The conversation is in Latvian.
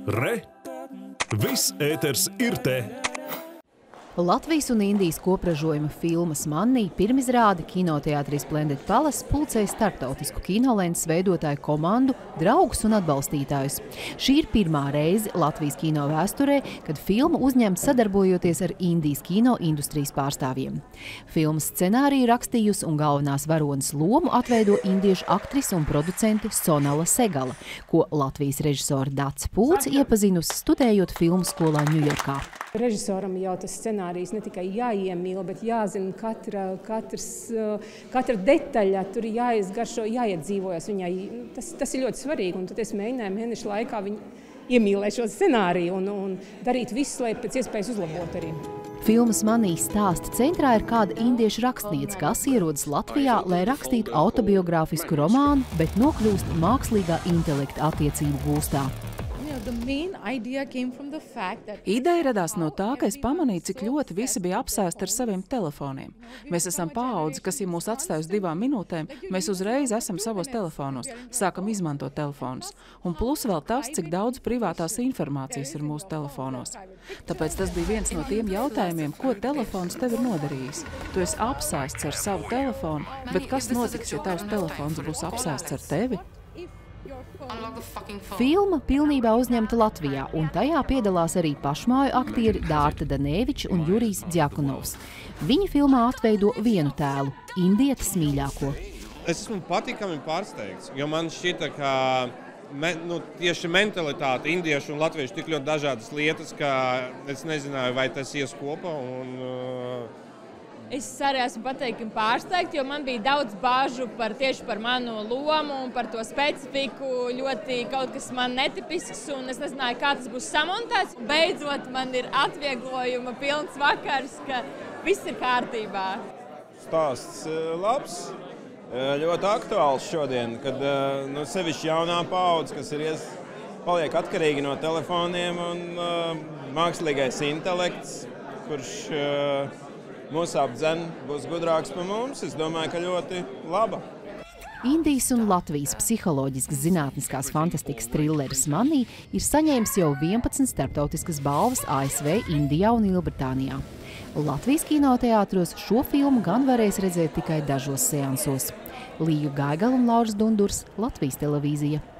Re! Viss ēters ir te! Latvijas un Indijas kopražojuma filmas Mannī pirmizrādi kinoteātrī Splendid Palace pulcēja starptautisku kinolences veidotāju komandu, draugus un atbalstītājus. Šī ir pirmā reize Latvijas kino vēsturē, kad filma uzņemta sadarbojoties ar Indijas kino industrijas pārstāvjiem. Filmas scenāriju rakstījusi un galvenās varonas lomu atveido indiešu aktrise un producente Sonala Segala, ko Latvijas režisora Dace Pulce iepazinusi studējot filmu skolā Ņujorkā. Režisoram jau tas scenārijs ne tikai jāiemīl, bet jāzina katra detaļa, tur jāizgaršo, jāiedzīvojas viņai. Tas ir ļoti svarīgi, un tad es mēģināju mēnešu laikā viņu iemīlēt šo scenāriju un darīt visu, lai pēc iespējas uzlabot arī. Filmas Mannī stāsta centrā ir kāda indiešu rakstniece, kas ierodas Latvijā, lai rakstītu autobiogrāfisku romānu, bet nokļūst mākslīgā intelekta attiecību gūstā. Ideja radās no tā, ka es pamanīju, cik ļoti visi bija apsēsti ar saviem telefoniem. Mēs esam paudze, kas, ja mūs atstāj uz 2 minūtēm, mēs uzreiz esam savos telefonos, sākam izmantot telefonus. Un plus vēl tas, cik daudz privātās informācijas ir mūsu telefonos. Tāpēc tas bija viens no tiem jautājumiem, ko telefons tev ir nodarījis. Tu esi apsēsts ar savu telefonu, bet kas notiks, ja tavs telefons būs apsēsts ar tevi? Filma pilnībā uzņemta Latvijā, un tajā piedalās arī pašmāju aktieri Dārta Danēviča un Jurijs Djakunovs. Viņi filmā atveido vienu tēlu – indietes mīļāko. Es esmu patīkami pārsteigts, jo man šķita, ka tieši mentalitāte indiešu un latviešu tik ļoti dažādas lietas, ka es nezināju, vai tas ies kopā. Es arī esmu pateikami pārsteigta, jo man bija daudz bāžu tieši par manu lomu un par to specifiku, ļoti kaut kas man netipisks, un es nezināju, kā tas būs samontēts. Beidzot, man ir atvieglojuma pilns vakars, ka viss ir kārtībā. Stāsts labs, ļoti aktuāls šodien, kad sevišķi jaunā paudze, kas paliek atkarīgi no telefoniem, un mākslīgais intelekts, kurš mūsu apdzen būs gudrāks par mums, es domāju, ka ļoti laba. Indijas un Latvijas psiholoģiskas zinātniskās fantastikas trilleris Mannī ir saņēmis jau 11 starptautiskas balvas ASV, Indijā un Lielbritānijā. Latvijas kinoteātros šo filmu gan varēs redzēt tikai dažos seansos. Līju Gaigala un Lauris Dundurs, Latvijas televīzija.